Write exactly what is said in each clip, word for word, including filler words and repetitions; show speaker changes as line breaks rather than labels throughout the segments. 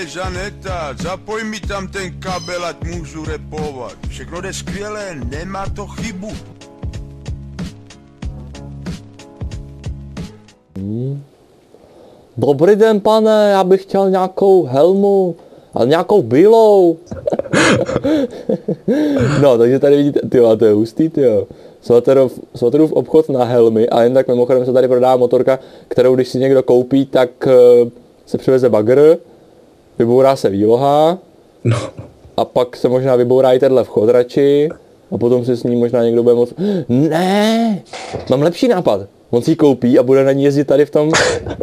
je Žaneta, zapoj mi tam ten kabel, ať můžu repovat. Všechno jde skvěle, nemá to chybu.
Hmm. Dobrý den, pane, já bych chtěl nějakou helmu, ale nějakou bílou. No, takže tady vidíte, tyjo, to je hustý, tyjo. Svaterův, Svaterův obchod na helmy a jen tak mimochodem se tady prodá motorka, kterou když si někdo koupí, tak uh, se přiveze bagr, vybourá se výloha
no.
A pak se možná vybourá i tenhle vchod radši a potom si s ní možná někdo bude moct... Ne, mám lepší nápad. On si ji koupí a bude na ní jezdit tady v tom...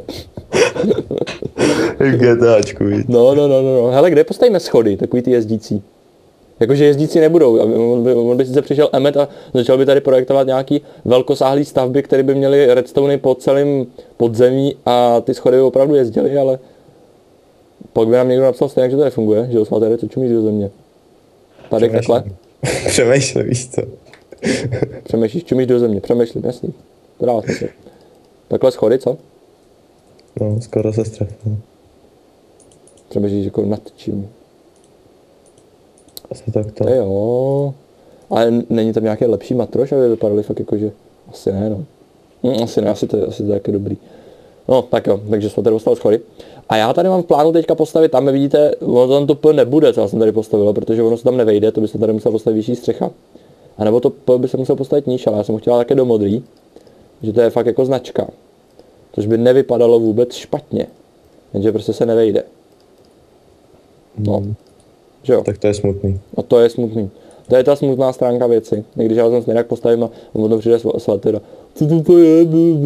GTAčku, víc.
No, no, no, no. Hele, kde postavíme schody, takový ty jezdící? Jakože jezdící nebudou. On by, on by sice přišel Emmet a začal by tady projektovat nějaký velkosáhlý stavby, které by měly redstony po celém podzemí a ty schody by opravdu jezdily, ale pak by nám někdo napsal stejně, že to nefunguje, že jo, Svatere, co čumíš do země. Tady takhle.
Přemýšlej, víš co.
Přemýšlíš, čumíš do země, přemýšlím, jasný. To dává smysl. Takhle schody, co?
No, skoro se strefil.
Přemýšlíš jako nad čím.
Asi tak to.
Jo. Ale není tam nějaký lepší matroš, aby vypadaly fakt jako, že asi ne, no. Hm, asi ne, asi to, asi to je taky dobrý. No, tak jo, takže jsme tady dostali schody. A já tady mám v plánu teďka postavit, tam vidíte, ono tam to P nebude, co já jsem tady postavil, protože ono se tam nevejde, to by se tady musel postavit vyšší střecha. A nebo to P by se musel postavit níž, ale já jsem ho chtěla také do modrý, že to je fakt jako značka. Což by nevypadalo vůbec špatně, jenže prostě se nevejde. No,
hmm.
že jo.
Tak to je smutný.
No to je smutný. To je ta smutná stránka věci. Když já jsem nějak postavím a potom přijde Svatera. Co to je?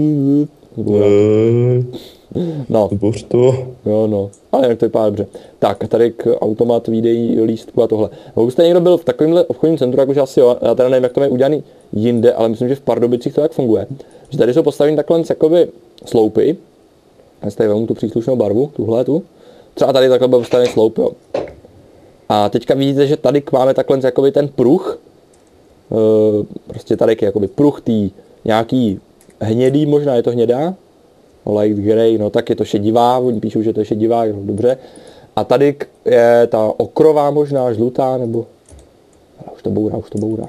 No.
Zboř to.
Jo, no. Ale jak to vypadá dobře. Tak, tady k automat výdej lístku a tohle. Pokud jste někdo byl v takovémhle obchodním centru, jakože asi jo, já teda nevím, jak to mají udělaný jinde, ale myslím, že v Pardubicích to tak funguje. Že tady jsou postaveny takhle jakoby sloupy. Já si tady vezmu tu příslušnou barvu, tuhle tu. Třeba tady takhle byl postavený sloup, jo. A teďka vidíte, že tady máme takhle jakoby ten pruh. E, prostě tady je jakoby pruh tý nějaký hnědý, možná je to hnědá. Light grey, no tak je to šedivá, oni píšou, že to je šedivá, no, dobře. A tady je ta okrová možná, žlutá, nebo... Už to bourá, už to bourá.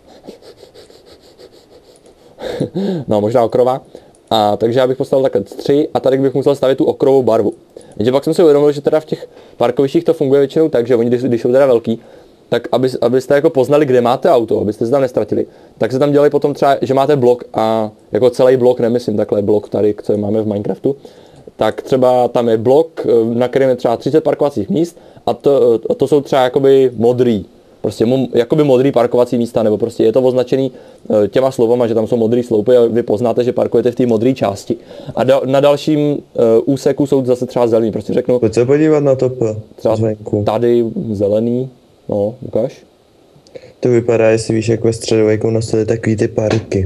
No, možná okrová. A takže já bych postavil takhle tři a tady bych musel stavit tu okrovou barvu. Jenže pak jsem si uvědomil, že teda v těch parkovištích to funguje většinou tak, že oni, když, když jsou teda velký, tak aby, abyste jako poznali, kde máte auto, abyste se tam nestratili, tak se tam dělají potom třeba, že máte blok a jako celý blok, nemyslím takhle blok tady, co máme v Minecraftu, tak třeba tam je blok, na kterém je třeba třicet parkovacích míst a to, to jsou třeba jakoby modrý. Prostě jakoby modrý parkovací místa, nebo prostě je to označený těma slovama, že tam jsou modrý sloupy a vy poznáte, že parkujete v té modré části. A da, na dalším uh, úseku jsou zase třeba zelený, prostě řeknu...
Pojď se podívat na to P,
třeba zvenku. Tady zelený, no, ukáž.
To vypadá, jestli víš, jak ve středověku nosili takový ty parky.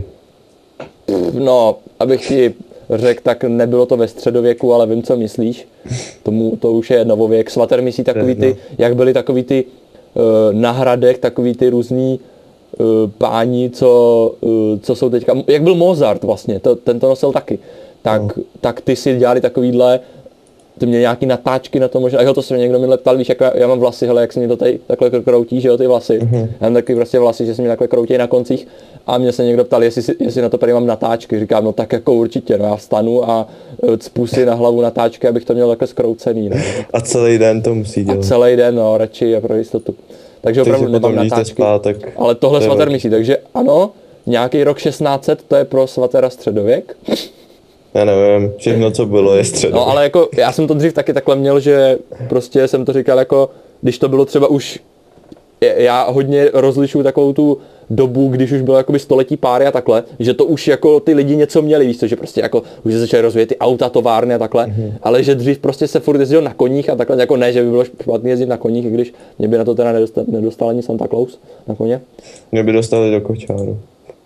No, abych ti řekl, tak nebylo to ve středověku, ale vím, co myslíš. Tomu, to už je novověk. Svater myslí takový ty, jak byly takový ty na hradech, takový ty různý uh, páni, co, uh, co jsou teďka, jak byl Mozart vlastně, to, ten to nosil taky, tak, no. tak ty si dělali takovýhle, ty měli nějaký natáčky na to možná, jo, to se mě někdo mi ptal, víš, jak já, já mám vlasy, hele, jak se mě to tady takhle kroutí, že jo, ty vlasy, uh-huh. Já mám takový prostě vlasy, že se mě takhle kroutí na koncích a mě se někdo ptal, jestli, jestli na to tady mám natáčky, říkám, no tak jako určitě, no já vstanu a cpu si na hlavu natáčky, abych to měl takhle zkroucený, no.
A celý den to musí dělat.
A celý den, no, radši a pro jistotu. Takže opravdu nemám natáčky, spát, tak ale tohle to Svater myslí, takže ano, nějaký rok šestnáct set, to je pro Svatera středověk.
Já nevím, všechno, co bylo, je středověk.
No ale jako, já jsem to dřív taky takhle měl, že prostě jsem to říkal jako, když to bylo třeba už, já hodně rozlišuju takovou tu dobu, když už bylo jakoby století páry a takhle, že to už jako ty lidi něco měli, víš co, že prostě jako už se začaly rozvíjet ty auta, továrny a takhle, mm-hmm. ale že dřív prostě se furt jezdil na koních a takhle, jako ne, že by bylo špatný jezdit na koních, i když mě by na to teda nedostal, nedostal ani Santa Claus na koně.
Mě by dostali do kočáru.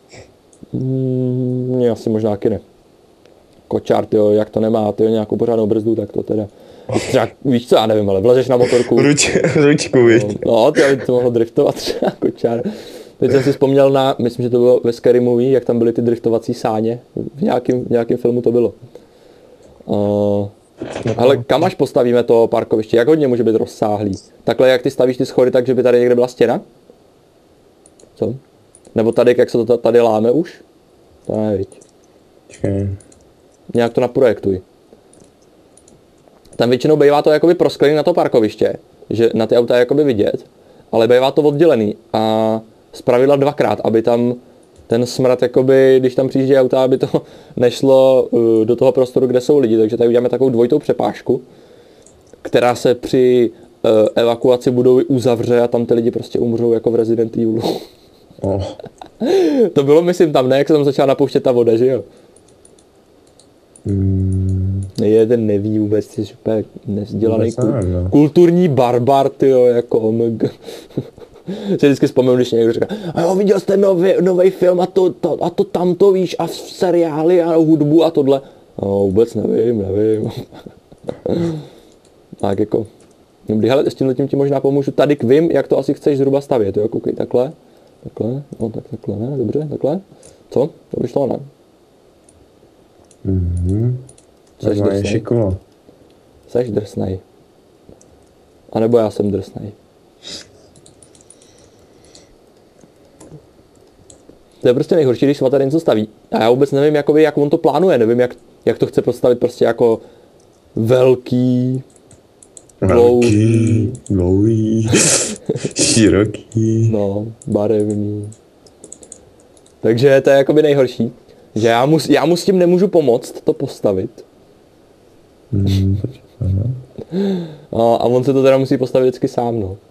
Mm, mě asi možná taky ne. Kočár, tyjo, jak to nemá, tyjo, nějakou pořádnou brzdu, tak to teda, třeba, víš co, já nevím, ale vlezeš na motorku.
Ruč, ručku, víš.
No, no ty, to mohlo driftovat třeba kočár. Teď jsem si vzpomněl na, myslím, že to bylo ve Scary Movie, jak tam byly ty driftovací sáně. V nějakém, v nějakém filmu to bylo. Uh, Ale kam až postavíme to parkoviště? Jak hodně může být rozsáhlý? Takhle jak ty stavíš ty schody, takže by tady někde byla stěna? Co? Nebo tady, jak se to tady láme už? To nevíš.
Čekaj.
Nějak to naprojektuj. Tam většinou bývá to jakoby prosklený na to parkoviště, že na ty auta je jakoby vidět, ale bývá to oddělený a zpravidla dvakrát, aby tam ten smrad, jakoby, když tam přijíždí auta, aby to nešlo uh, do toho prostoru, kde jsou lidi, takže tady uděláme takovou dvojitou přepážku, která se při uh, evakuaci budovy uzavře a tam ty lidi prostě umřou jako v Resident Evilu.
Oh.
To bylo, myslím, tam, ne, jak se tam začala napouštět ta voda, že jo?
Mm.
Jeden neví vůbec, ty jsi úplně nezdělaný kul-
nevím, no.
kulturní barbar, tyjo, jako omg. Si vždycky vzpomenu, když někdo říká, a jo, viděl jste nový, nový film a to, to, a to tamto víš, a seriály a hudbu a tohle. No, vůbec nevím, nevím. Tak jako, dobrý, hele, s tímhle tím ti možná pomůžu, tady vím, jak to asi chceš zhruba stavět, jo, koukej, takhle, takhle, no tak takhle, ne, dobře, takhle. Co? To by šlo, ne?
Mhm.
Seš
To je
drsnej.
šikmo.
Seš drsnej. A nebo já jsem drsnej. To je prostě nejhorší, když Svatar něco staví. A já vůbec nevím, jakoby, jak on to plánuje, nevím, jak, jak to chce postavit prostě jako velký,
Velký, dlouhý, široký.
no, barevný. Takže to je jakoby nejhorší. Že já mu, já mu s tím nemůžu pomoct to postavit.
Mm,
No, a on se to teda musí postavit vždycky sám, no.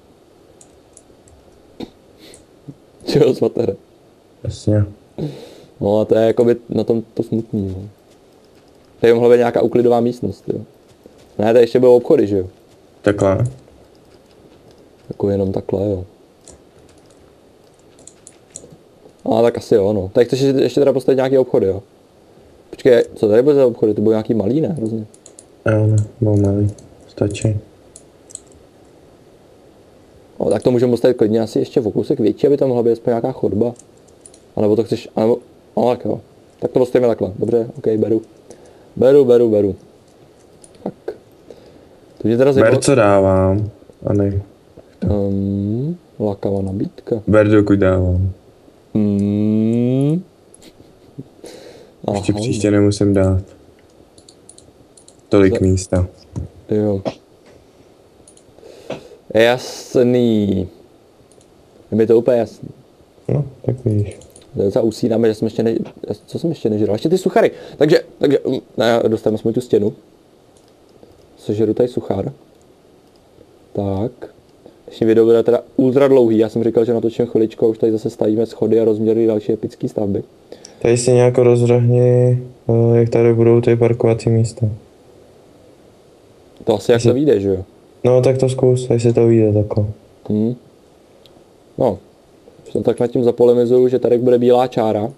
Čeho, Svatere?
jasně.
No a to je jakoby na tom to smutný, no. Tady mohla být nějaká uklidová místnost, jo. Ne, tady ještě budou obchody, že jo.
Takhle.
Jako jenom takhle, jo. A tak asi jo, no. Tak chceš ještě teda postavit nějaký obchody, jo. Počkej, co tady bude za obchody? Ty budou nějaký malý, ne? Hrozně.
Jo, no, byl malý. Stačí.
No, tak to můžeme postavit klidně asi ještě o kousek větší, aby tam mohla být aspoň nějaká chodba. A nebo to chceš, a nebo, no tak jo. Tak to postavíme takhle, dobře, ok, beru. Beru, beru, beru. Tak. To mě teda
Ber,
zajímalo.
co dávám. A ne.
Um, lakavá nabídka.
Ber, dokud dávám.
Hmm.
Ještě
Aha,
příště nemusím dát. Tolik
Za-
místa.
jo. Jasný. Je mi to úplně jasný.
No, tak víš.
Za usínáme, že jsme ještě ne... Co jsem ještě nežral? Ještě ty suchary. Takže, takže, mm, ne, dostaneme jsme tu stěnu. Sežeru tady suchár. Tak. Dnešní video bude teda ultra dlouhý. Já jsem říkal, že natočím chviličku a už tady zase stavíme schody a rozměry další epické stavby.
Tady si nějak rozvrhni, eh, jak tady budou ty parkovací místa.
To asi jak to vyjde, že jo?
No, tak to zkus, jestli to vyjde takhle.
Hmm. No. Už jsem tak nad tím zapolemizuju, že tady bude bílá čára.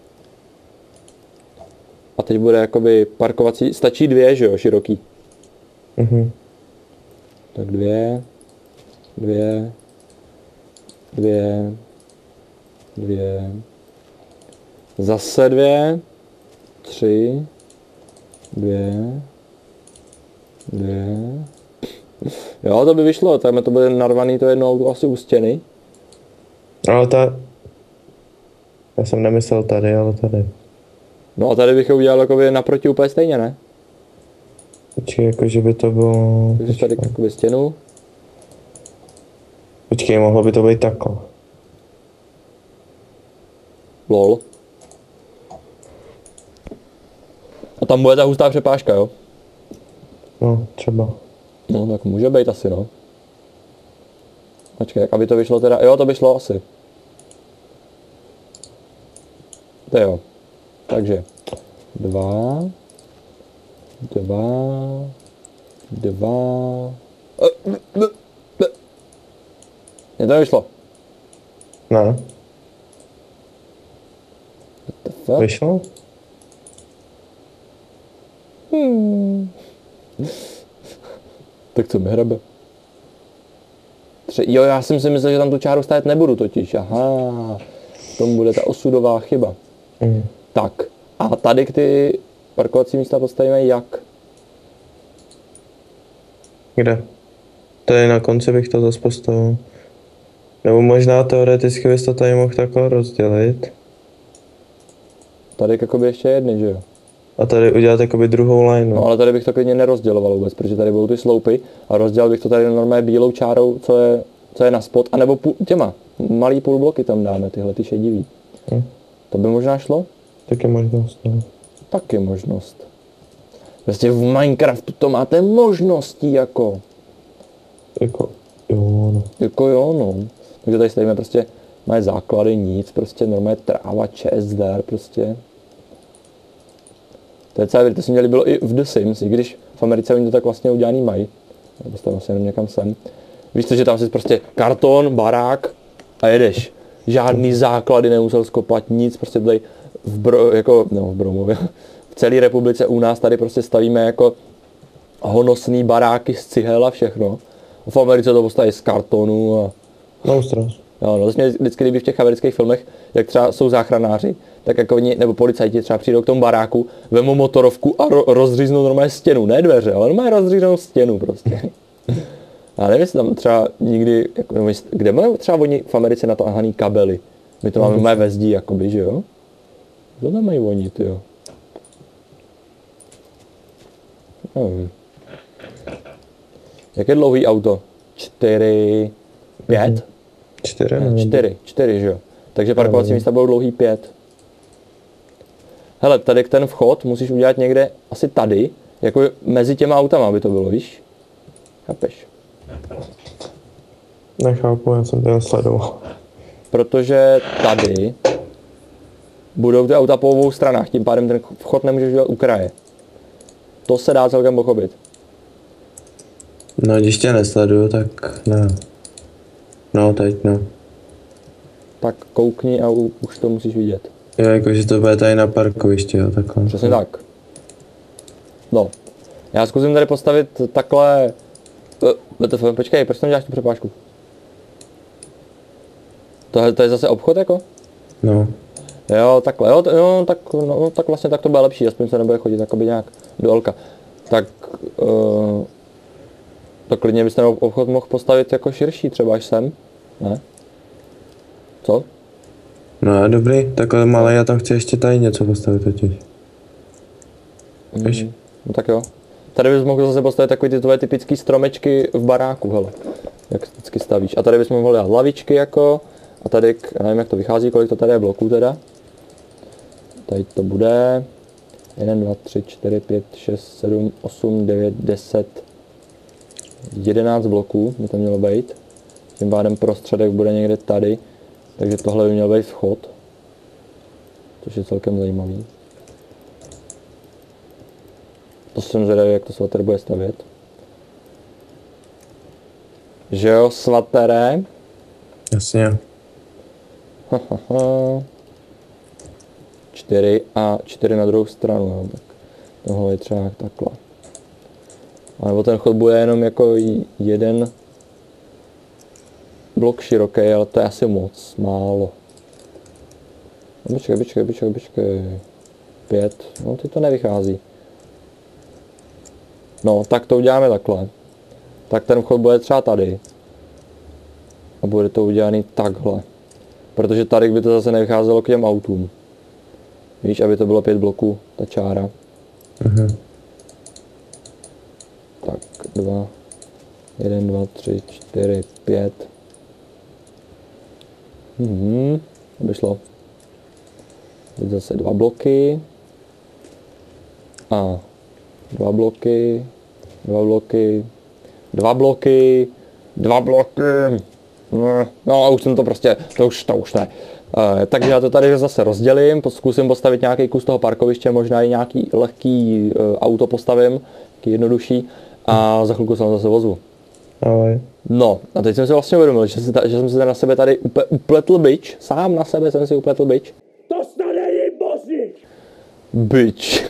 A teď bude jakoby parkovací, stačí dvě, že jo, široký.
Mhm.
Tak dvě, dvě, dvě, dvě, zase dvě, tři, dvě, dvě. Jo, to by vyšlo, tam to bude narvaný to jedno auto asi u stěny.
Ale ta... Já jsem nemyslel tady, ale tady.
No a tady bych je udělal jakoby naproti úplně stejně, ne?
Počkej, jako že by to bylo...
Takže tady jakoby stěnu.
Počkej, mohlo by to být takhle.
Lol. A tam bude ta hustá přepážka, jo?
No, třeba.
No, tak může být asi, no. Počkej, jak aby to vyšlo teda, jo, to by šlo asi. To jo. Takže, dva, dva, dva, mně to nevyšlo.
Ne,
What the fuck?
vyšlo?
Tak co mi hrabe? Tři, jo, já jsem si myslel, že tam tu čáru stavět nebudu totiž, aha. V tom bude ta osudová chyba.
Mhm.
Tak, a tady ty parkovací místa postavíme jak?
Kde? Tady na konci bych to zase postavil. Nebo možná teoreticky bys to tady mohl takhle rozdělit.
Tady jakoby ještě jedny, že jo?
A tady udělat jakoby druhou line.
No ale tady bych to klidně nerozděloval vůbec, protože tady budou ty sloupy a rozdělal bych to tady normálně bílou čárou, co je, co je na spod, anebo půl, těma malý půlbloky tam dáme, tyhle ty šedivý.
Hm.
To by možná šlo?
Tak je možnost, no.
Taky možnost. Prostě v Minecraftu to máte možností jako.
Jako, jo, no.
Jako jo, no. Takže tady stavíme prostě, mají základy, nic, prostě normálně tráva, čest, zdar, prostě. To je celé, to se mě líbilo i v The Sims, i když v Americe oni to tak vlastně udělaný mají. Dostavím se jenom někam sem. Víš to, že tam si prostě karton, barák a jedeš. Žádný základy nemusel skopat, nic, prostě tady v Bro, jako, no v Bromově, v celé republice u nás tady prostě stavíme jako honosný baráky z cihel a všechno. V Americe to postaví z kartonu a...
No, straš.
Jo, no, to mě vždycky líbí v těch amerických filmech, jak třeba jsou záchranáři, tak jako oni, nebo policajti třeba přijdou k tomu baráku, vemou motorovku a ro- rozříznou normálně stěnu, ne dveře, ale normálně rozříznou stěnu prostě. Já nevím, jestli tam třeba nikdy, jako, nebo jestli, kde mají třeba oni v Americe natahaný kabely? My to máme no, ve zdí, jakoby, že jo? Co tam mají oni, tyjo? Nevím. Jak je dlouhý auto? Čtyři, pět? Mm-hmm.
Čtyři?
Ne, čtyři, čtyři, že jo? Takže parkovací místa budou dlouhý pět. Hele, tady ten vchod musíš udělat někde, asi tady, jako mezi těma autama, aby to bylo, víš? Chápeš?
Nechápu, já jsem to jen sledoval.
Protože tady budou ty auta po obou stranách, tím pádem ten vchod nemůžeš udělat u kraje. To se dá celkem pochopit.
No, když tě nesleduju, tak ne. No, teď no.
Tak koukni a u, už to musíš vidět.
Jo, jakože to bude tady na parkovišti, jo, takhle.
Přesně tak. No. Já zkusím tady postavit takhle... Uh, počkej, proč tam děláš tu přepážku? To, to je zase obchod jako?
No.
Jo, takhle, jo, jo tak, no, tak vlastně tak to bude lepší, aspoň se nebude chodit jakoby nějak do Elka. Tak... Uh, tak klidně byste obchod mohl postavit jako širší, třeba až sem, ne? Co?
No dobrý, takhle malé, já tam chci ještě tady něco postavit totiž. Víš?
Mm, no tak jo. Tady bys mohl zase postavit takový ty tvoje typický stromečky v baráku, hele. Jak vždycky stavíš. A tady bys mohl dát lavičky jako. A tady, já nevím jak to vychází, kolik to tady je bloků teda. Tady to bude jedna, dva, tři, čtyři, pět, šest, sedm, osm, devět, deset, jedenáct bloků by to mělo být. Tím pádem prostředek bude někde tady. Takže tohle by měl být vchod. Což je celkem zajímavý. To jsem zvědavý, jak to svater bude stavět. Že jo, svatere?
Jasně.
čtyři a čtyři na druhou stranu, jo. Tak tohle je třeba takhle. A nebo ten chod bude jenom jako jeden blok široký, ale to je asi moc, málo. No, počkej, počkej, počkej, počkej. Pět, no ty to nevychází. No, tak to uděláme takhle. Tak ten vchod bude třeba tady. A bude to udělaný takhle. Protože tady by to zase nevycházelo k těm autům. Víš, aby to bylo pět bloků, ta čára.
Mhm.
Tak, dva. Jeden, dva, tři, čtyři, pět. Mhm, aby šlo. Teď zase dva bloky. A dva bloky, dva bloky, dva bloky, dva bloky. No a už jsem to prostě, to už, to už ne. Uh, takže já to tady zase rozdělím, zkusím postavit nějaký kus toho parkoviště, možná i nějaký lehký uh, auto postavím, taky jednodušší. A za chvilku se vám zase ozvu.
Ahoj.
No, a teď jsem si vlastně uvědomil, že, si ta, že jsem si na sebe tady upe, upletl bič, sám na sebe jsem si upletl bič.
To snad není možný!
Bič.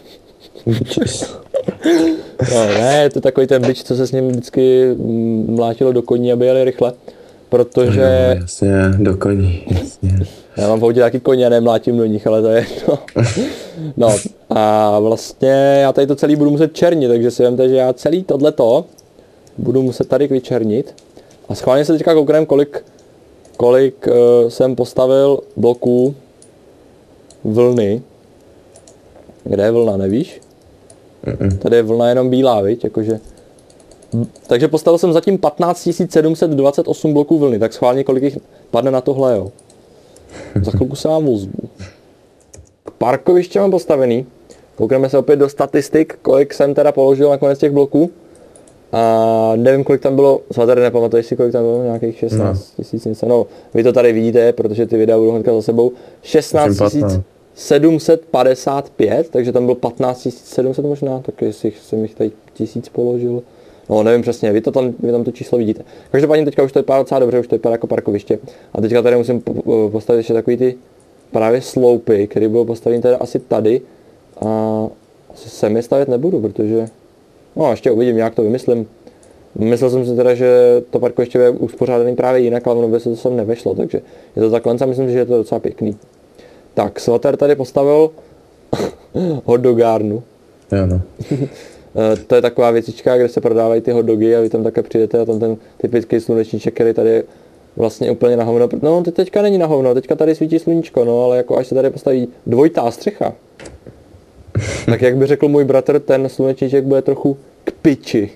No ne, to je takový ten bič, co se s ním vždycky mlátilo do koní, aby jeli rychle. Protože...
No, jasně, do koní, jasně.
Já mám v autě taky koně, nemlátím do nich, ale to je jedno. No a vlastně já tady to celý budu muset černit, takže si vemte, že já celý tohleto budu muset tady vyčernit. A schválně se teďka kouknem, kolik, kolik uh, jsem postavil bloků vlny. Kde je vlna, nevíš?
Mm-mm.
Tady je vlna jenom bílá, viď? Jakože... Takže postavil jsem zatím patnáct tisíc sedm set dvacet osm bloků vlny, tak schválně kolik jich padne na tohle, jo. Za chvilku se vám ozvu. K parkoviště mám postavený. Koukneme se opět do statistik, kolik jsem teda položil nakonec těch bloků. A nevím, kolik tam bylo, tady nepamatuješ si, kolik tam bylo, nějakých šestnáct tisíc něco. No, vy to tady vidíte, protože ty videa budou hnedka za sebou. šestnáct tisíc sedm set padesát pět, takže tam bylo patnáct tisíc sedm set možná, tak jestli jsem jich tady tisíc položil. No, nevím přesně, vy, to tam, vy tam to číslo vidíte. Každopádně teďka už to vypadá docela dobře, už to vypadá jako parkoviště. A teďka tady musím postavit ještě takový ty právě sloupy, které budou postaveny teda asi tady. A asi sem je stavět nebudu, protože... No, ještě uvidím, jak to vymyslím. Myslel jsem si teda, že to parkoviště je uspořádaný právě jinak, ale ono by se to sem nevešlo, takže je to takhle a myslím si, že je to docela pěkný. Tak, Svater tady postavil hotdogárnu.
Jo, no.
To je taková věcička, kde se prodávají ty hotdogy a vy tam také přijdete a tam ten typický slunečníček, který tady je vlastně úplně na hovno. No, teď teďka není na hovno, teďka tady svítí sluníčko, no, ale jako až se tady postaví dvojitá střecha, tak jak by řekl můj bratr, ten slunečníček bude trochu k piči.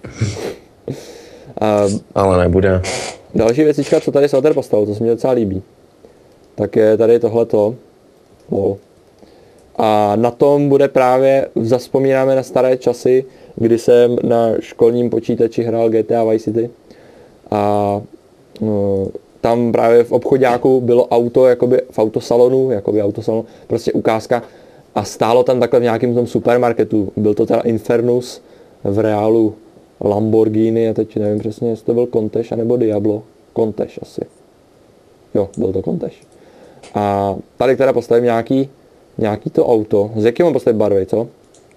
A
ale nebude.
další věcička, co tady Svater postavil, to se mi docela líbí, tak je tady tohleto. Lol. A na tom bude právě, zavzpomínáme na staré časy, kdy jsem na školním počítači hrál G T A Vice City. A no, tam právě v obchoďáku bylo auto, jakoby v autosalonu, jakoby autosalon, prostě ukázka. A stálo tam takhle v nějakém tom supermarketu. Byl to teda Infernus, v reálu Lamborghini, a teď nevím přesně, jestli to byl Countach anebo Diablo. Countach asi. Jo, byl to Countach. A tady teda postavím nějaký Nějaký to auto. Z jaký mám postavit barvy, co?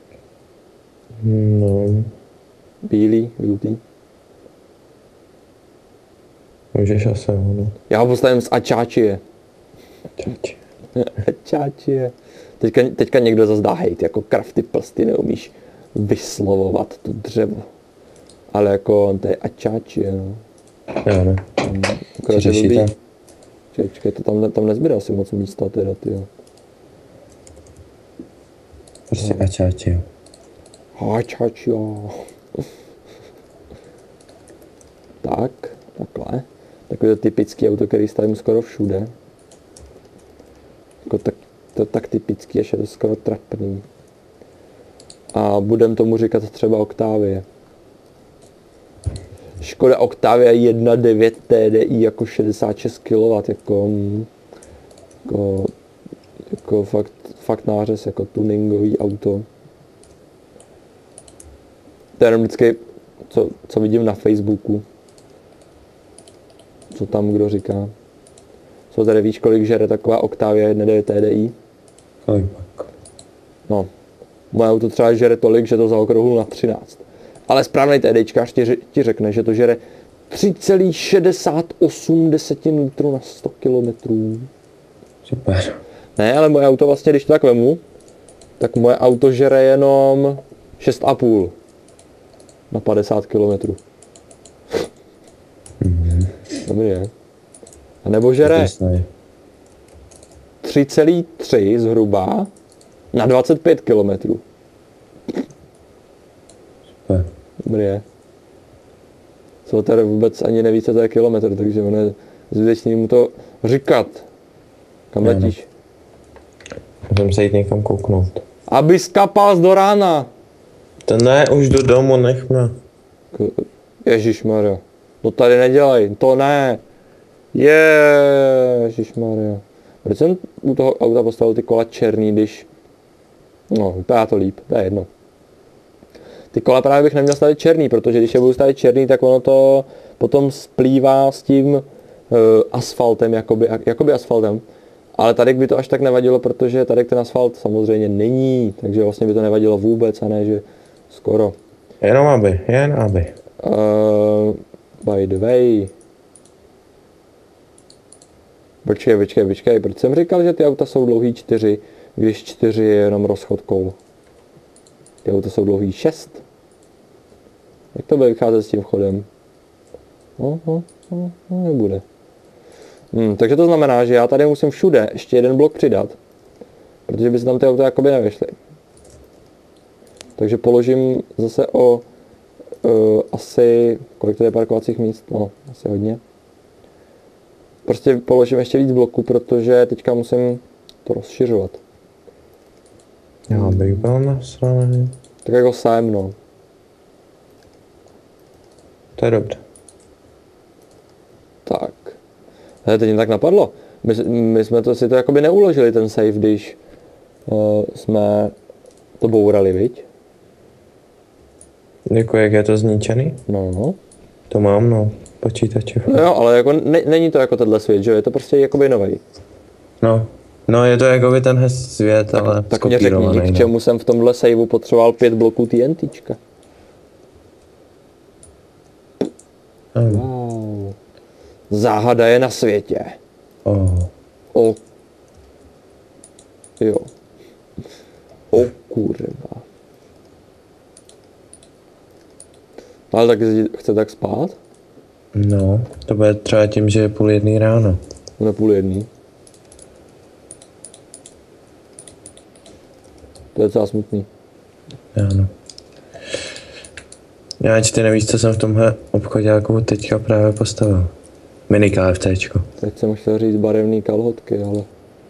No.
Bílý, žlutý.
Můžeš asi, no.
Já ho postavím z Ačáčie.
Čači.
Ačáčie. Teďka, teďka někdo zase dá hejt, jako Crafty Prsty, neumíš vyslovovat to dřevo. Ale jako to je Ačáčie, no.
Jo, no.
Co řešíte? Čekaj, to tam, tam nezbyde asi moc místa teda, tyjo.
Prostě Ačáči.
Ačáči, jo. Tak, takhle. Takový to typický auto, který stavím skoro všude. Jako tak, to tak typický, až je to skoro trapný. A budem tomu říkat třeba Octavia. Škoda Octavia jedna devět T D I jako šedesát šest kilowattů, jako, jako, jako fakt, fakt nářez, jako tuningový auto. To je jenom vždycky, co, co vidím na Facebooku. Co tam kdo říká. Co tady víš, kolik žere taková Octavia jedna devět T D I?
Kolik pak?
No, moje auto třeba žere tolik, že to zaokrouhlu na třináct. Ale správný TDčkář ti, ti řekne, že to žere tři celá šedesát osm litru na sto kilometrů.
Super.
Ne, ale moje auto vlastně, když to tak vemu, tak moje auto žere jenom šest a půl na padesát kilometrů.
Mm-hmm.
Dobrý, je. A nebo žere tři celá tři zhruba na dvacet pět kilometrů.
Super.
Dobrý je. Svater vůbec ani neví, co to je kilometr, takže on je zbytečný mu to říkat. Kam
Ne,
letíš?
Můžeme se jít někam kouknout.
Aby skapal do rána.
To ne, už do domu, nechme.
Ježišmarja. To tady nedělej, to ne. Ježišmarja. Proč jsem u toho auta postavil ty kola černý, když... No, vypadá to líp, to je jedno. Ty kola právě bych neměl stavit černý, protože když je budu stavit černý, tak ono to potom splývá s tím uh, asfaltem, jakoby, jakoby asfaltem. Ale tady by to až tak nevadilo, protože tady ten asfalt samozřejmě není, takže vlastně by to nevadilo vůbec, a ne, že skoro.
Jenom aby, jen aby.
Uh, by the way. Počkej, počkej, počkej, proč jsem říkal, že ty auta jsou dlouhý čtyři, když čtyři je jenom rozchod kol? Ty auta jsou dlouhý šest. Jak to bude vycházet s tím vchodem? No, no, no, no nebude. Hmm, takže to znamená, že já tady musím všude ještě jeden blok přidat. Protože by se tam ty auta jakoby nevyšly. Takže položím zase o uh, asi, kolik to je parkovacích míst? No, asi hodně. Prostě položím ještě víc bloků, protože teďka musím to rozšiřovat.
Já bych byl nasraný.
Tak jako sem, no.
To je dobře.
Tak. Hele, teď mě tak napadlo. My, my jsme to si to jakoby neuložili, ten save, když uh, jsme to bourali, viď?
Jako jak je to zničený?
No, no.
To mám, no. Počítače.
No jo, ale jako ne, není to jako tenhle svět, že jo? Je to prostě jakoby novej.
No. No je to jako by tenhle svět, ale
Tak mě řekni,
skopírovaný,
k
no.
čemu jsem v tomhle saveu potřeboval pět bloků TNTčka.
Hmm.
Wow. Záhada je na světě.
Oh.
O. Jo. O kurva. Ale tak chce tak spát?
No, to bude třeba tím, že je půl jedný ráno.
Na půl jedný. To je docela smutný.
Ano. Já ty nevíš, co jsem v tomhle obchodě jako teďka právě postavil. Mini KFCčko.
Teď jsem chtěl říct barevný kalhotky, ale...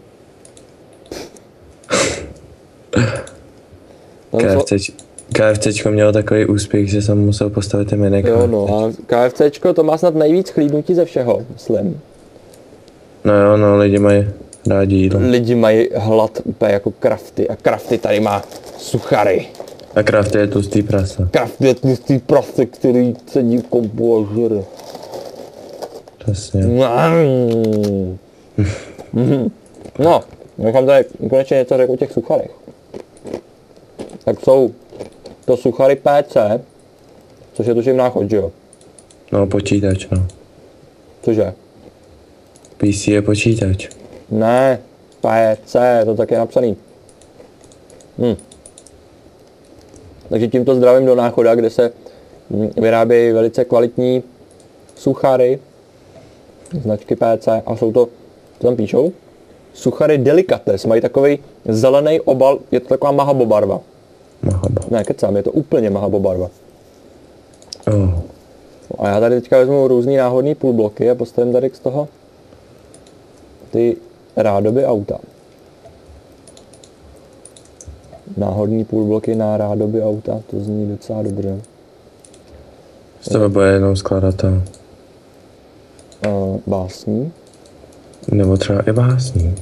Tam
KFC, KFCčko mělo takový úspěch, že jsem musel postavit ty mini
jsou... Jo no, a KFCčko to má snad nejvíc chlídnutí ze všeho, myslím.
No jo, no, lidi mají rádi jídlo.
Lidi mají hlad úplně jako Crafty a Crafty tady má suchary.
A Crafty je tlustý prasa.
Crafty je tlustý prase, který sedí kombu a žere.
Přesně.
Mm. No, nechám tady konečně něco řekl o těch sucharech. Tak jsou to suchary P C, což je tuším náchod, že jo?
No, počítač, no.
Cože?
P C je počítač.
Ne, P C, to tak je napsaný. Hm. Takže tímto zdravím do Náchoda, kde se hm, vyrábějí velice kvalitní suchary, značky P C, a jsou to, co tam píšou? Suchary Delicates, mají takový zelený obal, je to taková mahabo barva.
Mahaba.
Ne, kecám, je to úplně mahabo barva.
Oh.
No a já tady teďka vezmu různý náhodný půlbloky a postavím tady z toho ty rádoby auta. Náhodný půlbloky na rádoby auta, to zní docela dobře.
Z toho bude jenom skladatel.
Uh, básní.
Nebo třeba i básník.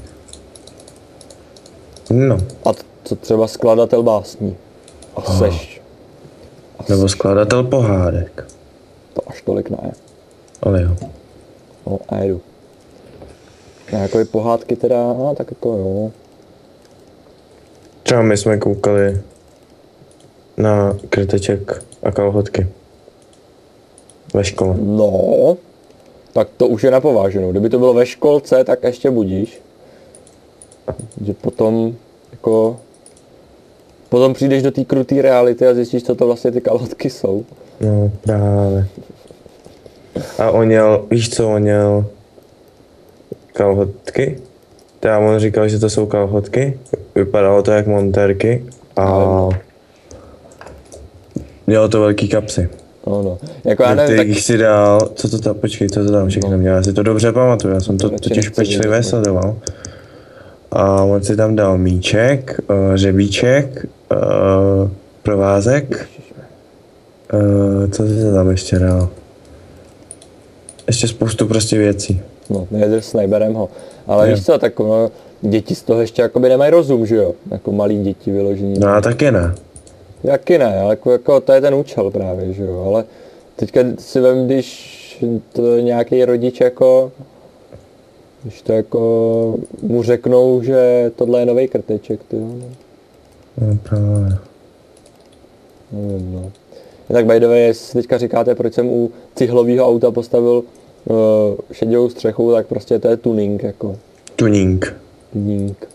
No.
A t- co třeba skladatel básní? A
Oh.
seš. A
Nebo
seš.
skladatel pohádek.
To až tolik ne.
Ale jo.
No a jedu. A jako i pohádky teda, no tak jako jo.
Třeba my jsme koukali na krteček a kalhotky. Ve škole.
No, tak to už je na pováženou. Kdyby to bylo ve školce, tak ještě budíš. Že potom, jako... Potom přijdeš do té kruté reality a zjistíš, co to vlastně ty kalhotky jsou.
No, právě. A on jel, víš co, on jel kalhotky. Teda on říkal, že to jsou kalhotky. Vypadalo to jak montérky. A mělo to velký kapsy.
No, no. Jako já
Do
nevím, tak...
kterých si dal, co to tam, počkej, co to tam všechno
No.
měl, já si to dobře pamatuju, já jsem to
radši
totiž
nechci
pečlivě
vědět.
sledoval. A on si tam dal míček, uh, řebíček, uh, provázek, uh, co si tam ještě dal? Ještě spoustu prostě věcí.
No, nejde s sniperem ho. Ale
Jo.
víš co, tak no, děti z toho ještě jakoby nemají rozum, že jo? Jako malí děti vyložení.
No a taky ne.
Jaky ne, ale jako, jako to je ten účel právě, že jo? Ale teďka si vem, když to nějaký rodič jako, když to jako mu řeknou, že tohle je nový krteček, ty jo?
No právě.
Nevím, no. Tak by the way, jestli teďka říkáte, proč jsem u cihlového auta postavil uh, šedivou střechu, tak prostě to je tuning, jako.
Tuning.
Tuning.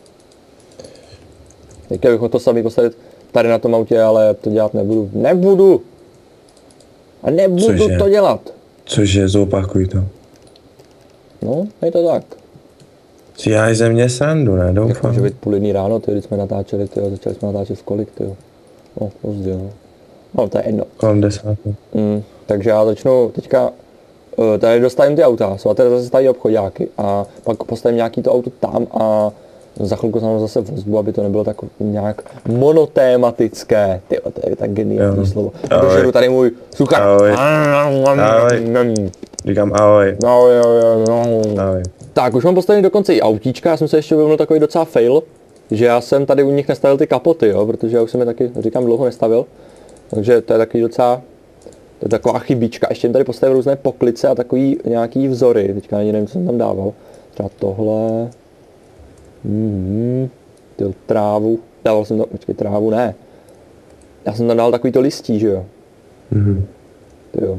Teďka bych mohl to samý postavit tady na tom autě, ale to dělat nebudu. Nebudu! A nebudu
Cože?
to dělat.
Cože, zopakuj to.
No, je to tak.
Si já ze mě srandu, ne? Doufám.
Může být půl jedný ráno, ty, když jsme natáčeli, ty, začali jsme natáčet v kolik, ty. No, pozdě, no. No, to je jedno.
Kolem desáté.
Mm, takže já začnu teďka, uh, tady dostavím ty auta, jsou tady zase staví obchodáky a pak postavím nějaký to auto tam a za chvilku jsem zase vozbu, aby to nebylo tak nějak monotématické. Ty, to je tak geniální slovo. Dožeru tady můj suchar.
Ahoj. Ahoj. Říkám ahoj.
Ahoj, ahoj, ahoj.
Ahoj.
Tak, už mám postavený dokonce i autíčka, já jsem se ještě uvědomil takový docela fail, že já jsem tady u nich nestavil ty kapoty, jo, protože já už jsem je taky, říkám, dlouho nestavil. Takže to je takový docela, to je taková chybička. Ještě jim tady postavil různé poklice a takový nějaký vzory, teďka ani nevím, co jsem tam dával. Třeba tohle, mm-hmm. Tyjo, trávu, dával jsem tam, počkej, trávu, ne. Já jsem tam dal takový to listí, že jo.
Mhm.
Tyjo.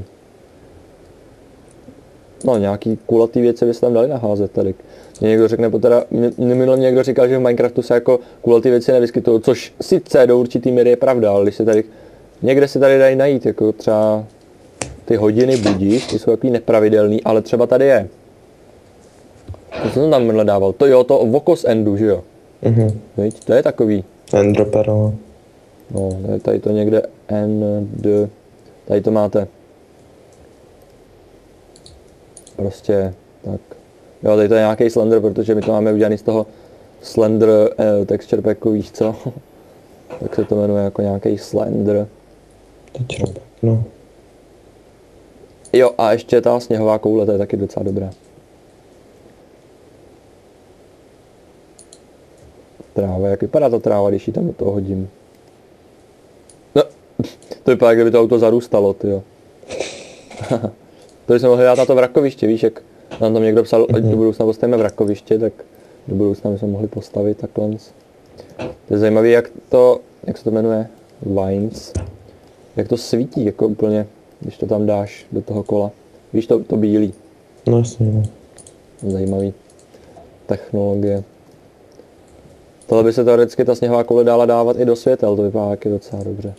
No, nějaký kulatý věci by se tam dali naházet tady. Mě někdo řekne, teda, mě minule někdo říkal, že v Minecraftu se jako kulatý věci nevyskytují, což sice do určitý míry je pravda, ale když se tady, někde se tady dají najít, jako třeba ty hodiny budíš, ty jsou takový nepravidelný, ale třeba tady je. Co jsem tam minule dával? To jo, to Vokos Endu, že jo?
Mhm.
Víš, to je takový.
Endropero.
No, tady to někde N, D, tady to máte. Prostě, tak. Jo, tady to je nějaký Slender, protože my to máme udělaný z toho Slender eh, texture packu, víš co? Tak se to jmenuje jako nějaký Slender.
No.
Jo, a ještě ta sněhová koule, to je taky docela dobrá. Tráva, jak vypadá ta tráva, když ji tam do toho hodím? No, to vypadá, kdyby to auto zarůstalo, tyjo. To jsme mohli dát na to vrakoviště, víš, jak nám tam někdo psal, ať do budoucna postavíme vrakoviště, tak do budoucna bychom mohli postavit takhle. To je zajímavé, jak to, jak se to jmenuje, Vines, jak to svítí, jako úplně, když to tam dáš do toho kola. Víš, to, to bílý.
No jasně, no.
Zajímavý technologie. Tohle by se teoreticky ta sněhová koule dala dávat i do světel, to vypadá taky docela dobře.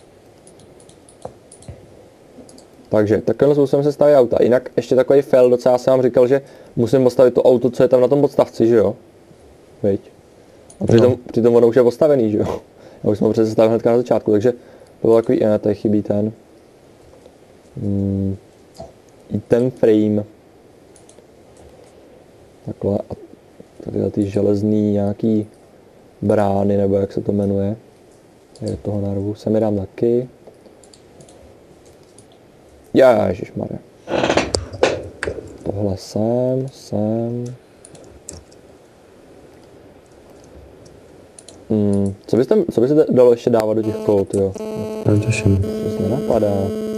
Takže takhle způsobem se staví auta. Jinak ještě takový fail, docela jsem vám říkal, že musím postavit to auto, co je tam na tom podstavci, že jo? Viď? A přitom, no. přitom ono už je postavený, že jo? Já už jsem ho přece stavil hnedka na začátku, takže to byl takový, ne, tady chybí ten. Hmm, I ten frame. Takhle a tady ty železný nějaký brány, nebo jak se to jmenuje. Je toho narvu, se mi dám taky. Já, ježišmarja. Tohle sem, sem. Hmm, co byste, co byste dalo ještě dávat do těch kol, tyjo?
No to všem.
To se nenapadá.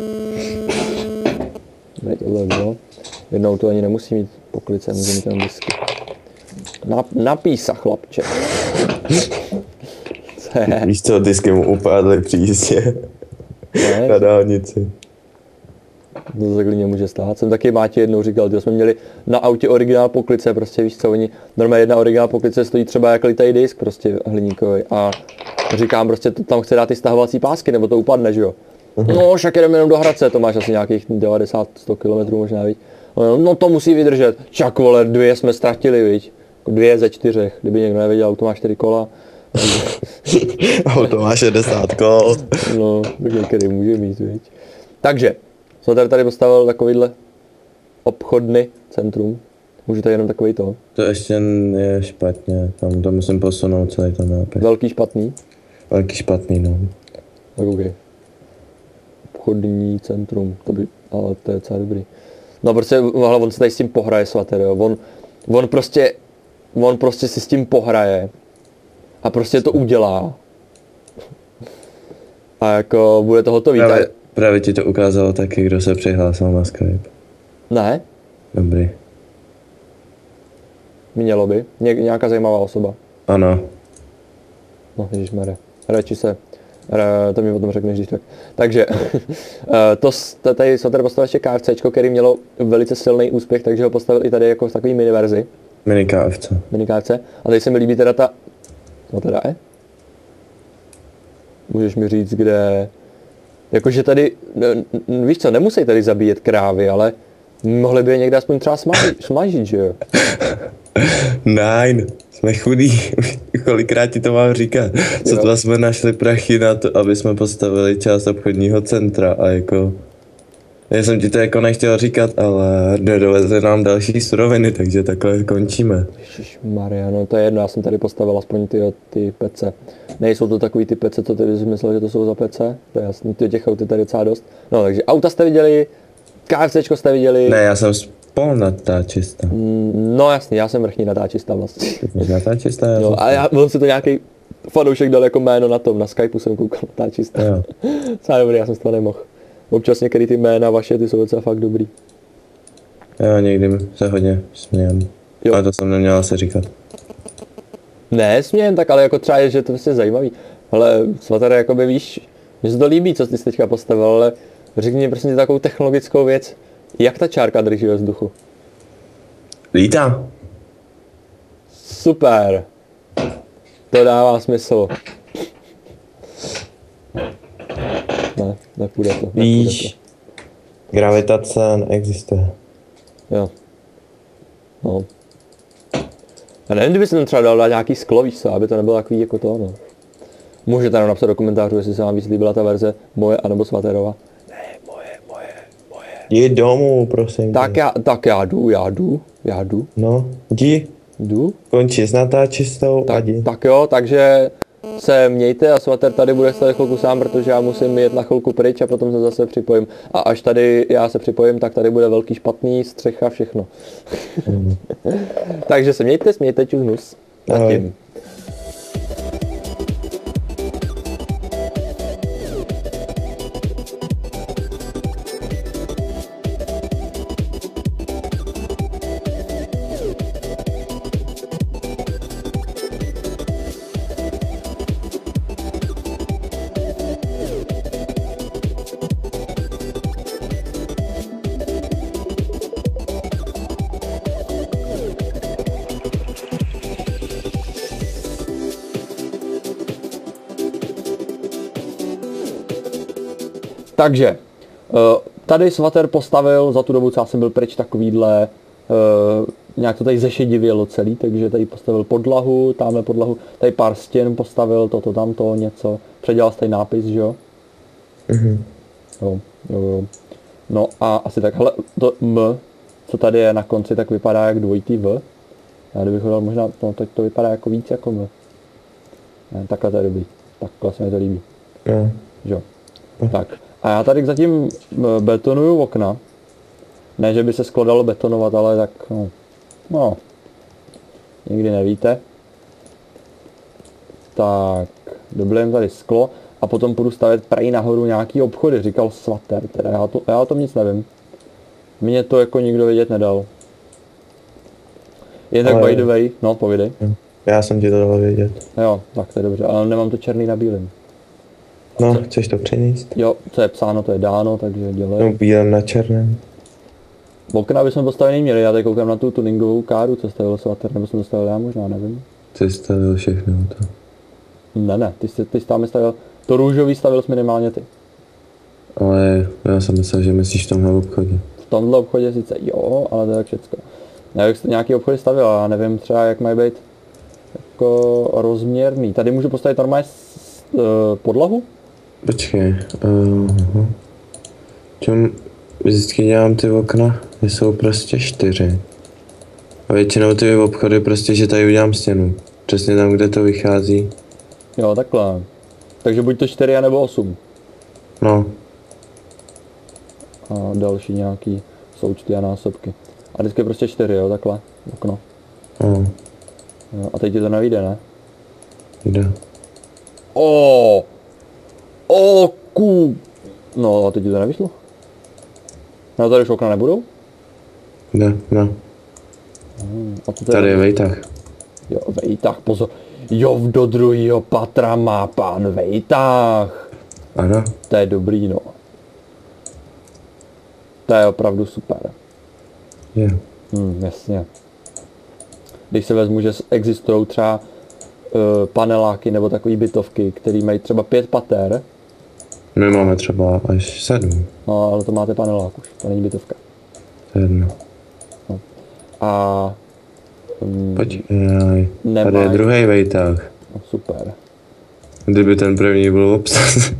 Tady tohle bylo. Jednou to ani nemusí mít poklice, může mít jenom disky. Na, napísa, chlapče. Co je?
Víš co, disky mu upadly při jízdě.
Ne?
Na dálnici.
To se klidně může stát. Jsem taky Máti jednou říkal, že jsme měli na autě originál poklice, prostě víš co, oni, normálně jedna originál poklice stojí třeba jak litej disk, prostě hliníkový. A říkám prostě, to tam chce dát ty stahovací pásky, nebo to upadne, že jo. Uh-huh. No, však jedeme jenom do Hradce, to máš asi nějakých devadesát sto kilometrů možná, víš. No to musí vydržet. Čak vole, dvě jsme ztratili, víš. Dvě ze čtyřech, kdyby někdo nevěděl, auto má čtyři kola.
Auto má šedesát kol.
No, tak některý může mít, víš. Takže, jsem tady, tady postavil takovýhle obchodny centrum. Můžu tady jenom takový to.
To ještě je špatně, tam to musím posunout celý ten nápis.
Velký špatný.
Velký špatný, no.
Tak OK. Obchodní centrum, to by, ale to je docela dobrý. No prostě, ale on se tady s tím pohraje svater, jo. On, on prostě, on prostě si s tím pohraje. A prostě to udělá. A jako bude to hotový.
Právě, právě ti to ukázalo taky, kdo se přihlásil na Skype.
Ne?
Dobrý.
Mělo by. Ně, nějaká zajímavá osoba.
Ano.
No, ježišmarja. Radši se, to mi o tom řekneš, když tak. Takže, to, to tady jsem tady postavil ještě KFCčko, který mělo velice silný úspěch, takže ho postavil i tady jako v takový mini verzi.
Mini KFC.
Mini KFC. A tady se mi líbí teda ta, co teda je? Můžeš mi říct, kde, Jakože tady, n- n- víš co, nemusí tady zabíjet krávy, ale mohli by je někde aspoň třeba smažit, smažit, že jo?
Nein, jsme chudí. Kolikrát ti to mám říkat? Co to jsme našli prachy na to, aby jsme postavili část obchodního centra a jako... Já jsem ti to jako nechtěl říkat, ale nedovezli nám další suroviny, takže takhle končíme.
Ježišmarja, no to je jedno, já jsem tady postavil aspoň ty, ty pece. Nejsou to takový ty pece, co ty jsi myslel, že to jsou za pece? To je jasný, ty těch aut je tady docela dost. No takže auta jste viděli, KFCčko jste viděli.
Ne, já jsem spol natáčista.
No jasný, já jsem vrchní natáčista vlastně.
Natáčista, já
No a já, on si to nějaký fanoušek dal jako jméno na tom, na Skypeu jsem koukal natáčista.
Jo.
Celá dobrý, já jsem z toho nemohl. Občas některé ty jména vaše, ty jsou docela fakt dobrý.
Já někdy se hodně smějem.
Jo.
Ale to jsem neměl asi říkat.
Ne, smějem tak, ale jako třeba je, že to prostě zajímavý. Ale Svatere, jakoby víš, mně se to líbí, co ty jsi teďka postavil, ale řekni mi prosím tě takovou technologickou věc. Jak ta čárka drží ve vzduchu?
Lítá.
Super. To dává smysl. Ne, nepůjde to. Nepůjde
Víš, gravitace neexistuje.
to. Jo. No. Já nevím, kdyby si tam třeba dal dát nějaký sklo, víš co, aby to nebylo takový jako to, no. Můžete nám napsat do komentářů, jestli se vám víc líbila ta verze moje anebo Svaterova. Ne, moje, moje, moje.
Jdi domů, prosím.
Tak
tě.
já, tak já jdu, já jdu, já jdu,
No, jdi.
jdu.
Končí s natáčistou a
Tak,
jdi.
tak jo, takže se mějte a Svater tady bude stát chvilku sám, protože já musím jet na chvilku pryč a potom se zase připojím. A až tady já se připojím, tak tady bude velký špatný, střecha, všechno.
Mm.
Takže se mějte, smějte, čus, nus.
Ahoj.
Zatím. Takže, eh, tady Svater postavil, za tu dobu, co já jsem byl pryč, takovýhle, eh, nějak to tady zešedivělo celý, takže tady postavil podlahu, tamhle podlahu, tady pár stěn postavil, toto, tamto, něco, předělal tady nápis, že jo?
Mhm.
Jo, jo, jo. No a asi tak, hele, to M, co tady je na konci, tak vypadá jak dvojitý V. Já kdybych ho dal možná, no teď to vypadá jako víc jako M. Ne, takhle to je dobrý, takhle se mi to líbí,
No.
že jo? Tak. A já tady zatím betonuju okna. Ne, že by se sklo dalo betonovat, ale tak no, no. Nikdy nevíte. Tak, doblím tady sklo a potom půjdu stavět prej nahoru nějaký obchody, říkal Svater, teda já, to, já o tom nic nevím. Mně to jako nikdo vědět nedal. Jen tak
Ale-
by the way, no povídej.
Já jsem ti to dal vědět.
Jo, tak to je dobře, ale nemám to černý na bílém.
No, chceš to přinést?
Jo, co je psáno, to je dáno, takže dělej.
No, bílém na černém.
Okna bychom postavený měli, já tady koukám na tu tuningovou káru, co stavil Svater, nebo jsem to stavil já možná, nevím.
Ty stavil všechno to.
Ne, ne, ty jsi, ty jsi tam stavil, to růžový stavil jsi minimálně ty.
Ale já jsem myslel, že myslíš v tomhle obchodě.
V tomhle obchodě sice jo, ale to je tak všecko. Já bych nějaký obchody stavil, já nevím třeba jak mají být jako rozměrný. Tady můžu postavit normálně s, uh, podlahu?
Počkej. Uh, čem vždycky dělám ty okna, že jsou prostě čtyři. A většinou ty obchody prostě, že tady udělám stěnu. Přesně tam, kde to vychází.
Jo, takhle. Takže buď to čtyři nebo osm.
No,
A další nějaký součty a násobky. A vždycky prostě čtyři, jo, takhle, okno.
no,
Jo, a teď ti to nevyjde, ne?
jde.
O, o, ku. No, a teď ti to nevyšlo? No, tady už okna nebudou?
Jde, no.
A to
Tady je vejtah.
Jo, vejtah, pozor. Jo, do druhého patra má pán vejtah.
Ano,
To je dobrý, no. To je opravdu super.
je.
Hm, jasně. Když se vezmu, že existují třeba uh, paneláky nebo takové bytovky, které mají třeba pět pater
My máme třeba až sedm.
No, ale to máte panelák už, to není bytovka.
To je jedno.
A... Um,
Počkej,
Nemáš.
tady je druhý vejtah.
no, super.
Kdyby ten první byl obsazen.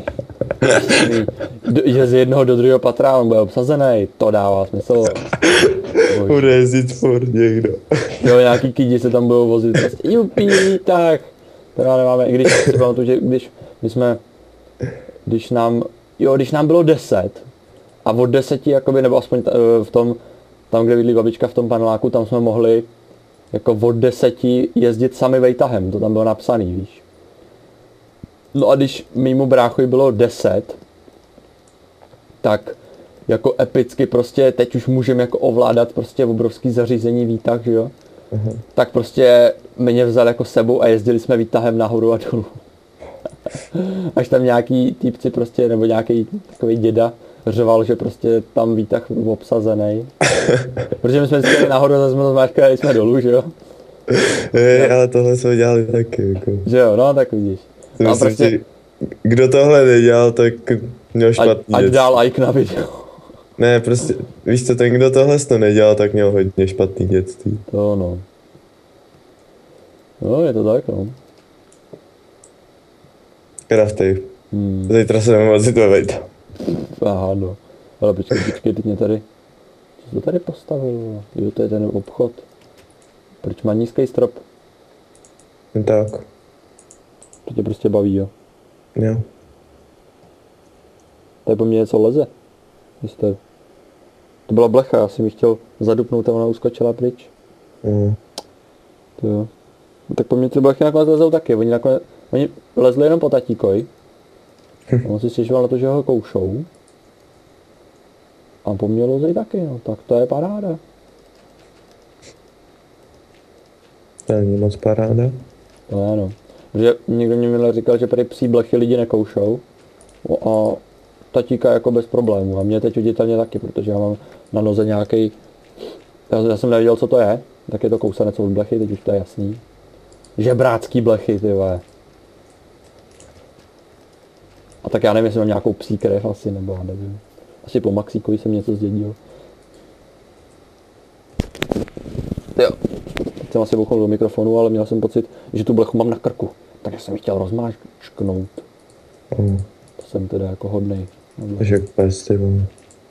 Že z jednoho do druhého patra on bude obsazený, to dává smysl.
Bude jezdit furt někdo.
Jo, nějaký kidi se tam budou vozit, prostě jupí, tak. Teda nemáme, i když si pamatuju, že když my jsme, když nám, jo, když nám bylo deset a od deseti, jakoby, nebo aspoň t- v tom, tam, kde bydlí babička v tom paneláku, tam jsme mohli jako od deseti jezdit sami vejtahem, to tam bylo napsaný, víš. No a když mýmu bráchovi bylo deset, tak jako epicky prostě teď už můžeme jako ovládat prostě obrovský zařízení výtah, že jo? Uh-huh. Tak prostě mě vzal jako sebou a jezdili jsme výtahem nahoru a dolů. Až tam nějaký týpci prostě, nebo nějaký takový děda řval, že prostě tam výtah obsazený. Protože my jsme si nahoru a zase jsme to zmáčkali, jsme dolů, že jo?
Je, ale tohle jsme dělali taky, jako.
Že jo, no tak vidíš.
A prostě... Ti, kdo tohle nedělal, tak měl špatný
Ať, ať dál like na video.
Ne, prostě, víš co, ten, kdo tohle to nedělal, tak měl hodně špatný dětství.
To no. No, je to tak, no.
Crafty.
Hmm.
Zítra se jdeme vozit ve vejta.
Aha, no. Ale počkej, počkej, teď mě tady... Co to tady postavilo? Jo, to je ten obchod. Proč má nízký strop?
Tak.
To tě prostě baví, jo?
Jo.
Tady po mně něco leze. Jste... To byla blecha, já jsem ji chtěl zadupnout a ona uskočila pryč.
Mm.
To jo. No, tak po mně ty blechy nakonec lezou taky. Oni nakonec... Oni lezli jenom po tatíkovi. On si stěžoval na to, že ho koušou. A po mně lezej taky, no. Tak to je paráda.
To není moc paráda.
To je, no. Protože někdo mě minule říkal, že tady psí blechy lidi nekoušou. A tatíka jako bez problémů. A mě teď viditelně taky, protože já mám na noze nějaký. Já, já jsem nevěděl, co to je. Tak je to kousanec od blechy, teď už to je jasný. Žebrácký blechy, ty vole. A tak já nevím, jestli mám nějakou psí krev asi, nebo já nevím. Asi po Maxíkovi jsem něco zdědil. Jo. Teď jsem asi bouchnul do mikrofonu, ale měl jsem pocit, že tu blechu mám na krku. Takže jsem ji chtěl rozmáčknout.
Mm.
To jsem teda jako hodnej.
Takže jak pes, ty vole.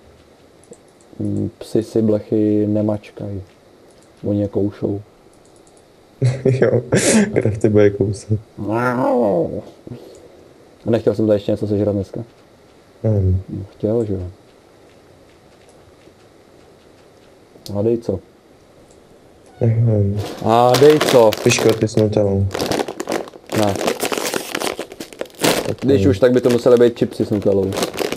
Psi si blechy nemačkají. Oni je koušou.
Jo, Crafty bude kousat.
A nechtěl jsem tady ještě něco sežrat dneska?
Mm.
Chtěl, že jo. A dej co?
Mm.
A dej co?
Piškoty s nutelou.
Ne. Když už, tak by to musely být chipsy s nutelou.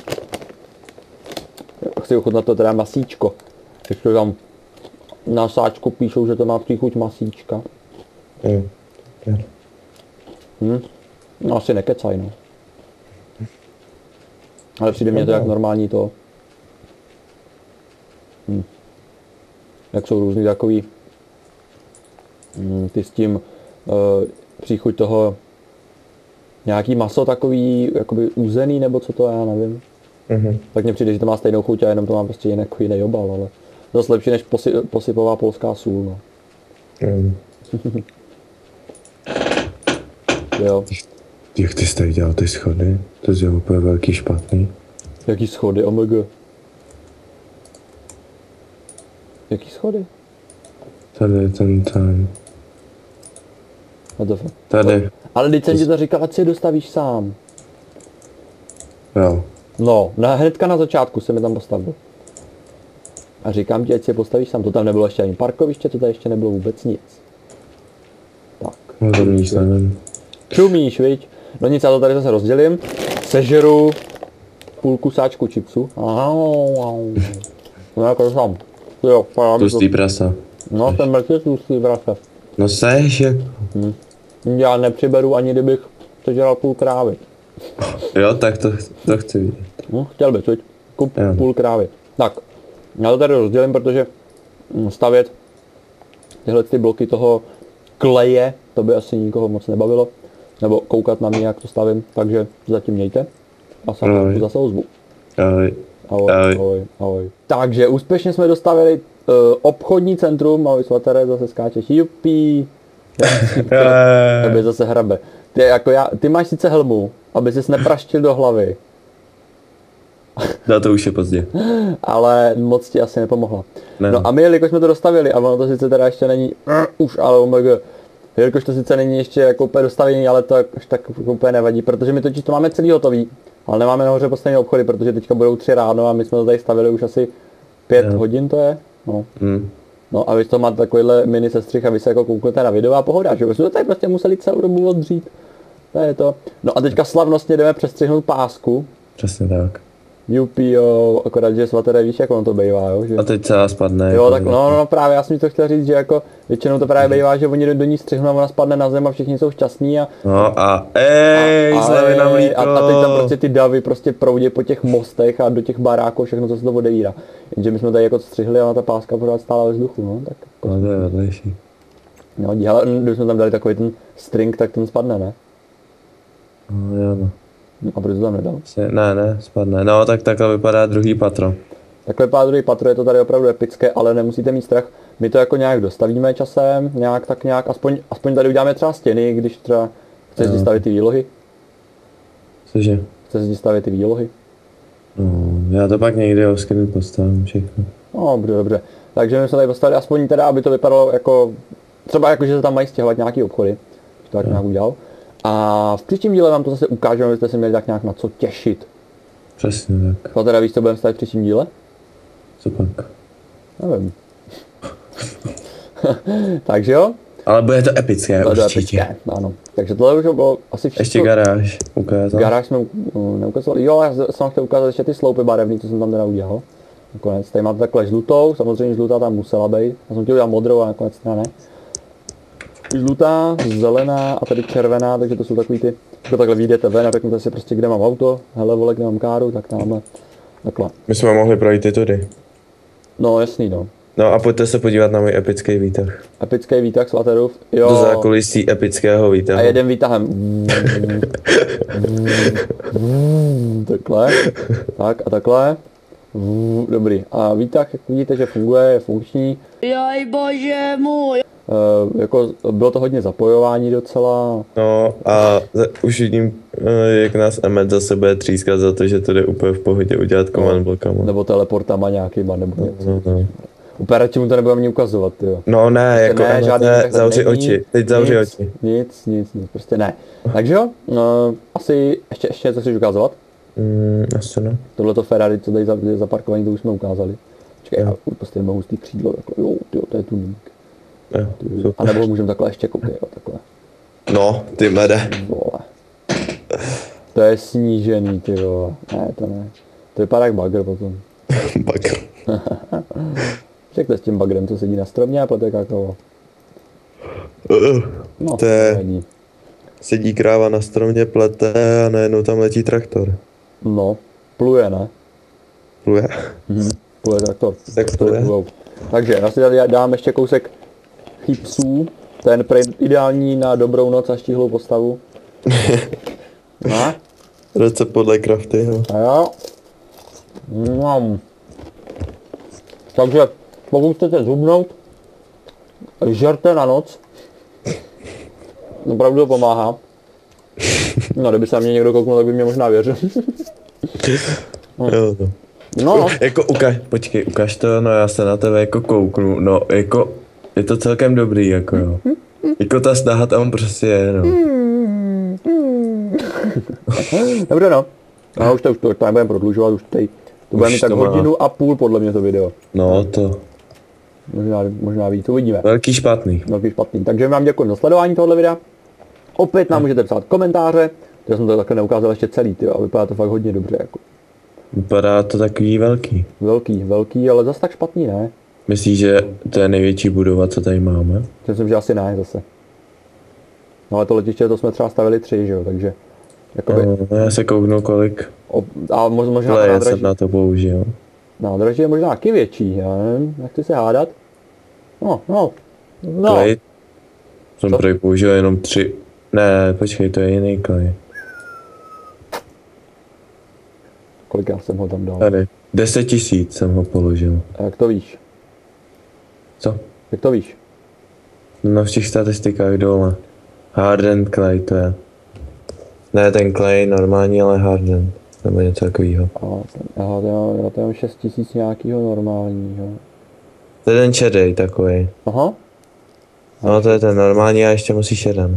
Chci ochutnat to teda masíčko. Ještě tam na sáčku píšou, že to má příchuť masíčka.
Jo.
Hm? No asi nekecaj, no. Ale přijde mně to jak normální to. Hm. Jak jsou různý takový hm, ty s tím uh, příchuť toho nějaký maso takový jakoby uzený nebo co to já nevím.
Mhm.
Tak mně přijde, že to má stejnou chuť a jenom to má prostě jiný, jiný obal, ale zase lepší než posy, posypová polská sůl, no.
Mm.
Jo.
Jak ty jsi tady dělal ty schody? To je úplně velký špatný.
Jaký schody, omg. Jaký schody?
Tady je ten, ten.
A to fakt.
Tady.
Ale teď jsem ti to říkal, ať si je dostavíš sám.
Jo.
No, na, hnedka na začátku jsem je tam postavil. A říkám ti, ať si je postavíš sám. To tam nebylo ještě ani parkoviště, to tady ještě nebylo vůbec nic. Tak.
No to nic nevím.
Čumíš, viď? No nic, já to tady zase rozdělím. Sežeru půlku sáčku čipsu. No jako sám. Jo,
Tlustý prasa.
No, ten mrtvý tlustý prasa.
No seš jako.
Hm. Já nepřiberu, ani kdybych sežral půl krávy.
Jo, tak to, to chci vidět.
No, chtěl bych, viď? Kup
Jo.
půl krávy. Tak, já to tady rozdělím, protože stavět tyhle ty bloky toho kleje, to by asi nikoho moc nebavilo. Nebo koukat na mě, jak to stavím, takže zatím mějte. A se
Ahoj.
zase ozvu.
Ahoj.
Ahoj,
Ahoj.
ahoj, ahoj. Takže úspěšně jsme dostavili uh, obchodní centrum, ahoj svatere, zase skáčeš, jupí. Tebe zase hrabe. Ty, jako já, ty máš sice helmu, aby ses nepraštil do hlavy,
No to už je pozdě.
ale moc ti asi nepomohla.
Ne.
No a my, jelikož jsme to dostavili, a ono to sice teda ještě není, uh, už, ale omg, jelikož to sice není ještě jako úplně dostavený, ale to už tak úplně nevadí, protože my totiž to máme celý hotový, ale nemáme nahoře postavené obchody, protože teďka budou tři ráno a my jsme to tady stavili už asi pět
Jo.
hodin to je. No.
Hm.
No a vy to máte takovýhle mini sestřih a vy se jako kouknete na video a pohoda, že? Vy jsme to tady prostě museli celou dobu odřít. To je to. No a teďka slavnostně jdeme přestřihnout pásku.
Přesně tak.
Jupi, jo, akorát, že svatere víš, jak ono to bývá, jo? Že...
A teď celá spadne.
Jo,
jako
tak no,
takhle.
no, právě, já jsem mi to chtěl říct, že jako většinou to právě bývá, že oni do, do ní střihnou a ona spadne na zem a všichni jsou šťastní a
No a ej,
a,
slevy na mlíko.
a, a teď tam prostě ty davy prostě proudí po těch mostech a do těch baráků, všechno, co se to odevírá. Jenže my jsme tady jako střihli a ona ta páska pořád stála ve vzduchu, no, tak jako,
No to je vedlejší.
no, dí, ale když jsme tam dali takový ten string, tak ten spadne, ne?
No jo no.
No, a proč to tam nedal?
Se- Ne, ne, spadne. No tak takhle vypadá druhý patro.
Takhle vypadá druhý patro, je to tady opravdu epické, ale nemusíte mít strach. My to jako nějak dostavíme časem, nějak tak nějak, aspoň, aspoň tady uděláme třeba stěny, když třeba chceš
Jo.
zdi stavit ty výlohy.
Cože?
Chceš zdi stavit ty výlohy.
No, já to pak někdy oskryt postavím všechno.
No, dobře, dobře. Takže my jsme tady postavili aspoň teda, aby to vypadalo jako, třeba jako, že se tam mají stěhovat nějaký obchody. Že to tak nějak udělal. A v příštím díle vám to zase ukážeme, abyste se měli tak nějak na co těšit.
Přesně tak.
To teda víš, co budeme stavit v příštím díle?
Co pak?
Nevím. Takže jo,
Ale bude to epické
to je
určitě.
epické, ano. Takže tohle už bylo asi všechno.
Ještě garáž. Ukázal.
Garáž jsme uh, neukázali. Jo, já jsem chtěl ukázat ještě ty sloupy barevný, co jsem tam teda udělal. Nakonec, tady máte takhle žlutou, samozřejmě žlutá tam musela být. Já jsem chtěl udělat modrou a nakonec teda ne. Žlutá, zelená a tady červená, takže to jsou takový ty, jako takhle vyjdete ven a řeknete si prostě, kde mám auto, hele vole, kde mám káru, tak tamhle, takhle.
My jsme mohli projít i tudy.
No jasný no.
No a pojďte se podívat na můj epický výtah.
Epický výtah Svaterův, jo.
Do zákulisí epického výtahu.
A jeden výtahem. Takhle. Tak a takhle. Dobrý. A výtah, jak vidíte, že funguje, je funkční.
Jaj bože můj.
E, jako bylo to hodně zapojování docela.
No a za, už vidím, eh, jak nás Emmet zase bude třískat za to, že to jde úplně v pohodě udělat command blokama.
Nebo teleportama nějakýma, nebo něco.
No, no.
Úplně radši mu to nebudeme ani ukazovat, jo.
no ne, jako
ne,
Emmet,
žádný
ne,
výtah tam
zavři
není,
oči, teď zavři
nic,
oči.
Nic, nic, nic, prostě ne. Takže jo, no, asi ještě, ještě něco chceš ukázovat?
Mm, asi no.
Tohleto Ferrari, co tady za, za parkování, to už jsme ukázali. Čekaj, já prostě mám hustý křídlo, takhle, jo, tyjo, to je tuník.
Jo, super.
A nebo můžeme takhle ještě koukej, jo, takhle.
No, ty mede.
Vole. To je snížený, ty vole. Ne, to ne. To vypadá jak bagr potom.
Bak.
Řekte s tím bagrem, co sedí na stromě a plete kakao. No,
To je-
nevadí.
Sedí kráva na stromě, plete a najednou tam letí traktor.
No, pluje, ne?
Pluje.
Mhm. Pluje traktor.
Tak
To je
pluje.
plujou. Takže já si tady dám ještě kousek chipsů. Ten prej ideální na dobrou noc a štíhlou postavu. No,
Recept podle Crafty, jo.
a jo. Mám. Takže pokud chcete zhubnout, žerte na noc. Opravdu to pomáhá. No, kdyby se na mě někdo kouknul, tak by mě možná věřil.
Jo, no.
No, no.
Jako ukaž, počkej, ukaž to, no já se na tebe jako kouknu, no jako, je to celkem dobrý, jako jo. Jako ta snaha tam prostě je, no.
Dobře, no. No, už to, už to, to nebudeme prodlužovat, už tady. To bude
Už
mít tak
to má.
hodinu a půl podle mě to video.
No to,
Možná, možná víc, uvidíme.
velký špatný.
Velký špatný. Takže vám děkuji za sledování tohoto videa. Opět nám můžete psát komentáře. Já jsem to takhle neukázal ještě celý, tyjo, a vypadá to fakt hodně dobře. Jako.
Vypadá to takový velký.
Velký, velký, ale zas tak špatný ne.
Myslíš, že to je největší budova, co tady máme?
Myslím, že asi ne zase. No ale to letiště, to jsme třeba stavili tři, že jo, takže. Jakoby,
No, já se kouknu, kolik
o, a mož, možná to
pleje
nádraží,
jsem na to použil.
nádraží je možná taky větší, já nevím, nechci se hádat. No, no, no.
Klej jsem
Co?
prý použil jenom tři. Ne, počkej, to je jiný klej.
Kolik já jsem ho tam dal?
Tady. Deset tisíc jsem ho položil.
A jak to víš?
Co?
Jak to víš?
No v těch statistikách dole. Hardened clay to je. Ne ten clay normální, ale hardened. Nebo něco takového.
Aha, ten, aha, to já, já to mám šest tisíc nějakýho normálního.
To je ten šedej takový.
Aha.
No to je ten normální a ještě musíš jeden.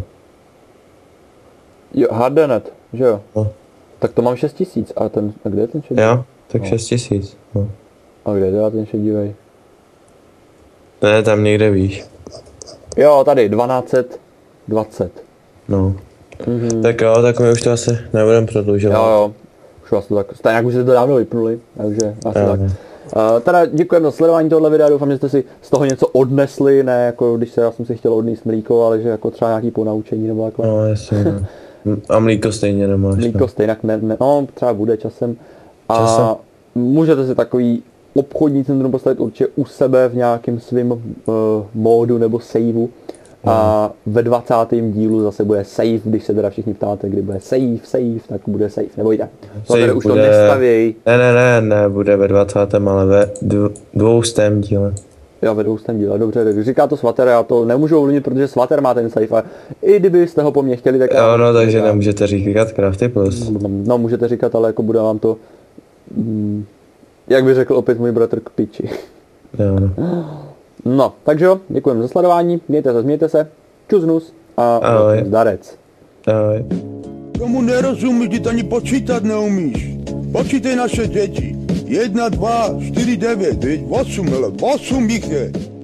Jo, Hardenet, že jo?
No.
Tak to mám šest tisíc, a ten, a kde je ten šedivý?
Jo, tak
No.
šest tisíc. No.
A kde je teda ten šedivý?
Ne, tam někde víš.
Jo, tady, dvanáct dvacet.
No.
Mhm.
Tak jo, tak my už to asi nebudeme prodlužovat.
Jo, jo. Už vás to tak, stejně jak už jste to dávno vypnuli, takže asi
Jo,
tak.
no.
Uh, teda děkujeme za sledování tohoto videa, doufám, že jste si z toho něco odnesli, ne jako když se, já jsem si chtěl odníst mlíko, ale že jako třeba nějaký ponaučení nebo takhle.
No, jasně. No. A mlíko stejně nemáš.
Mlíko
No.
stejně ne, ne, no třeba bude časem. A
Časem?
můžete si takový obchodní centrum postavit určitě u sebe v nějakém svém uh, módu nebo saveu. A ve dvacátém dílu zase bude save, když se teda všichni ptáte, kdy bude save, save, tak bude save, nebojte.
Save
Save už to
bude-
nestavěj.
Ne, ne, ne, ne, bude ve dvacátém ale ve dv- dvoustém díle.
Jo, ve dvoustém díle, dobře, když říká to Svater, já to nemůžu ovlivnit, protože Svater má ten save a i kdybyste ho po mně chtěli, tak já...
Jo, no, takže
říkám.
nemůžete říkat Crafty Plus.
No, můžete říkat, ale jako bude vám to... Mm, jak by řekl opět můj bratr, k piči.
Jo, no.
No, takže jo, děkujeme za sledování, mějte se, změjte se, čuznus a
Ahoj.
zdarec.
Ahoj.
Tomu nerozumíš, ty to ani počítat neumíš. Počítej naše děti. Jedna, dva, čtyři, devět, osm, ale osm jich je.